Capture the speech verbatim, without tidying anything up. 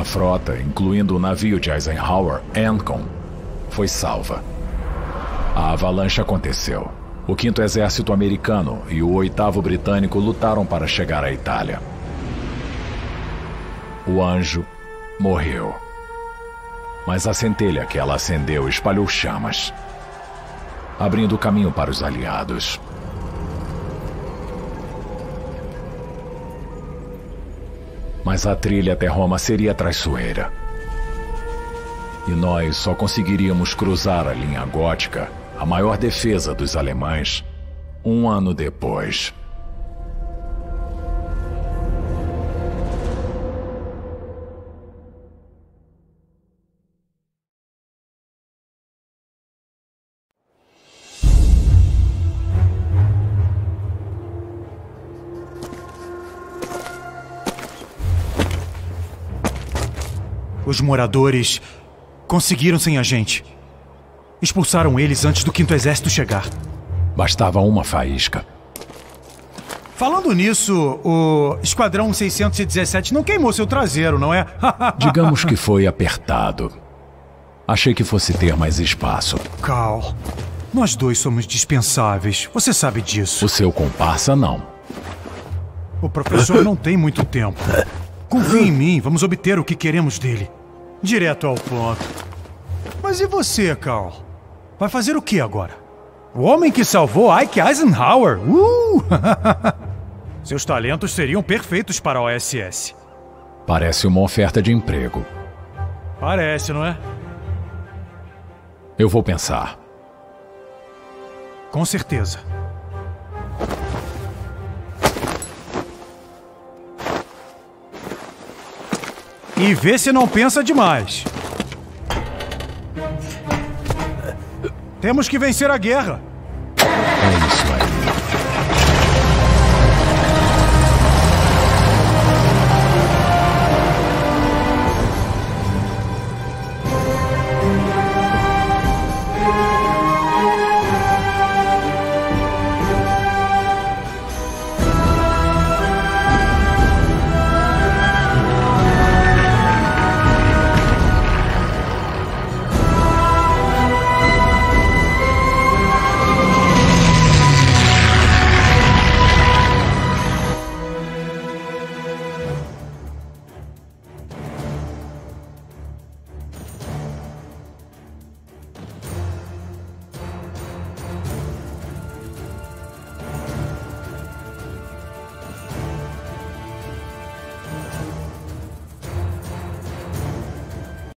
A frota, incluindo o navio de Eisenhower, Ancon, foi salva. A avalanche aconteceu. O quinto Exército americano e o oitavo britânico lutaram para chegar à Itália. O Anjo morreu. Mas a centelha que ela acendeu espalhou chamas, abrindo caminho para os aliados. Mas a trilha até Roma seria traiçoeira. E nós só conseguiríamos cruzar a linha gótica, a maior defesa dos alemães, um ano depois. Os moradores conseguiram sem a gente. Expulsaram eles antes do quinto exército chegar. Bastava uma faísca. Falando nisso, o Esquadrão seiscentos e dezessete não queimou seu traseiro, não é? Digamos que foi apertado. Achei que fosse ter mais espaço. Cal, nós dois somos dispensáveis. Você sabe disso. O seu comparsa, não. O professor não tem muito tempo. Confie em mim, vamos obter o que queremos dele. Direto ao ponto. Mas e você, Cal? Vai fazer o que agora? O homem que salvou Ike Eisenhower! Uh! Seus talentos seriam perfeitos para a O S S. Parece uma oferta de emprego. Parece, não é? Eu vou pensar. Com certeza. E vê se não pensa demais. Temos que vencer a guerra.